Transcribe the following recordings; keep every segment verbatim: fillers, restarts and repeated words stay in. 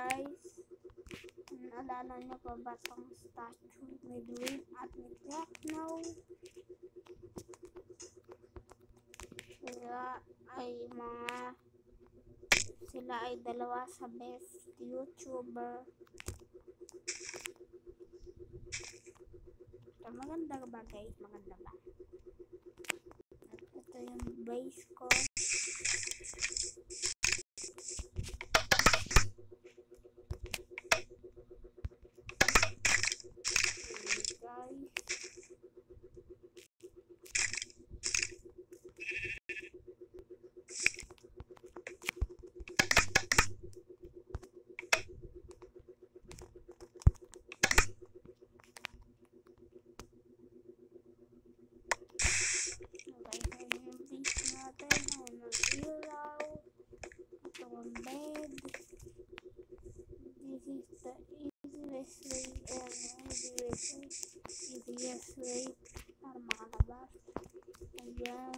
guys. Naalala niyo pa ba itong statue ni Dwayne at ni Techno? Sila ay mga sila ay dalawa sa best YouTuber. So, maganda ba guys? Maganda ba? At ito yung base ko. Guys, bed. This is the easiest way and easiest way, easiest way para makalabas. Ayan.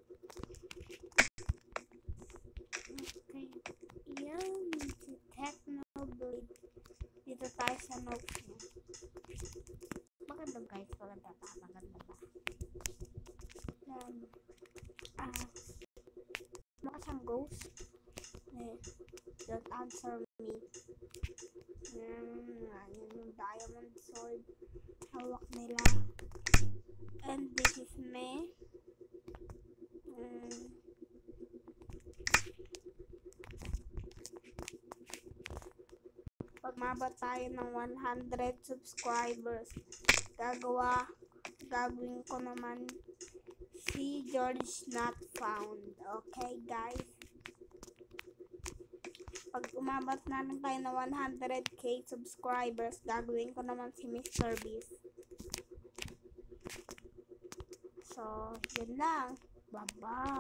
Okay. Ayan. Si Techno Blade. Dito tayo sa notes niya. Maganda guys. Maganda ba? Maganda ba? Ayan. Ah. Maka siyang ghost. Eh. Don't answer me. Yan, yan yung diamond sword hawak nila. And this is me. Um, pag mabot tayo ng one hundred subscribers, gagawa gagawin ko naman si George Not Found. Okay guys, pag umabot namin tayo ng one hundred K subscribers, gagawin ko naman si Mister Beast. So, yun lang. Bye-bye.